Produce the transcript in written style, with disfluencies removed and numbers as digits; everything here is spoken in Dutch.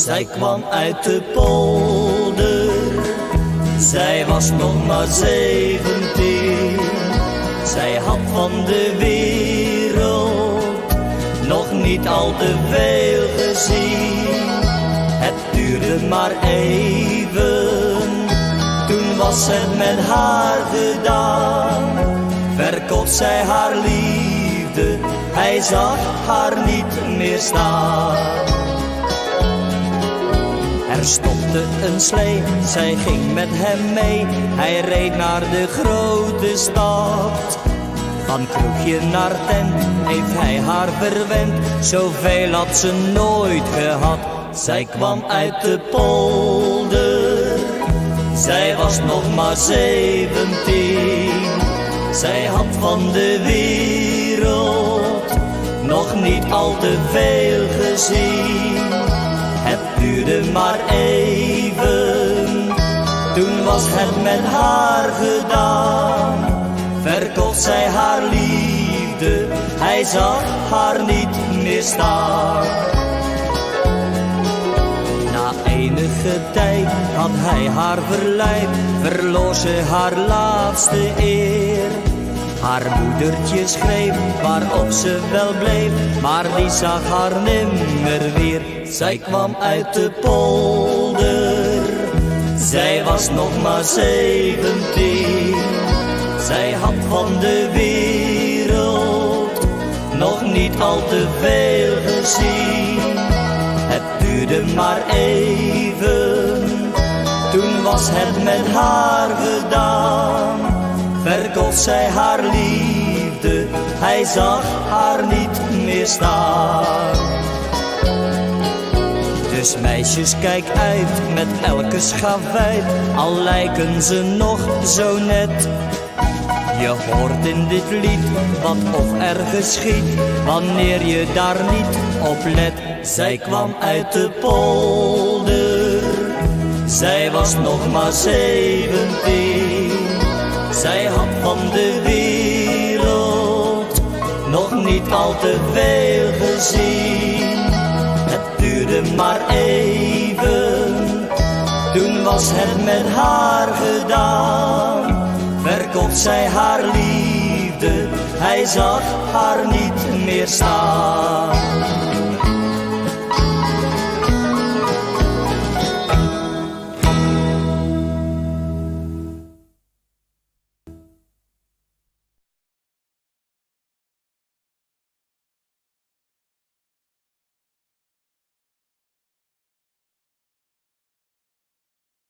Zij kwam uit de polder, zij was nog maar 17. Zij had van de wereld nog niet al te veel gezien. Het duurde maar even, toen was het met haar gedaan. Verkocht zij haar liefde, hij zag haar niet meer staan. Er stopte een slee, zij ging met hem mee. Hij reed naar de grote stad. Van kroegje naar tent heeft hij haar verwend. Zoveel had ze nooit gehad. Zij kwam uit de polder, zij was nog maar 17. Zij had van de wereld nog niet al te veel gezien. Het duurde maar even, toen was het met haar gedaan. Verkocht zij haar liefde, hij zag haar niet meer staan. Na enige tijd had hij haar verleid, verloor ze haar laatste eer. Haar moedertje schreef waarop ze wel bleef, maar die zag haar nimmer weer. Zij kwam uit de polder, zij was nog maar 17. Zij had van de wereld nog niet al te veel gezien. Het duurde maar even, toen was het met haar gedaan. Verkocht zij haar liefde, hij zag haar niet meer staan. Dus meisjes, kijk uit met elke schavuit, al lijken ze nog zo net. Je hoort in dit lied wat of er geschiet, wanneer je daar niet op let. Zij kwam uit de polder, zij was nog maar 17. Zij had van de wereld nog niet al te veel gezien. Het duurde maar even, toen was het met haar gedaan. Verkocht zij haar liefde, hij zag haar niet meer staan.